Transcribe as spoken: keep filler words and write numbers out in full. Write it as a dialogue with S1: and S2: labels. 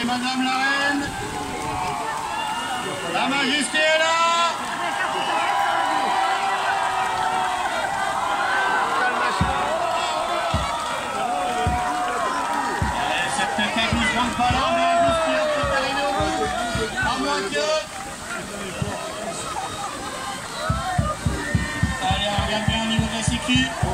S1: Madame la Reine. La Majesté est là. C'est peut-être un douze grandes pas là, mais un douze qui est peut-être arrivé au bout. À moitié. Allez, on regarde bien au niveau de la sécu.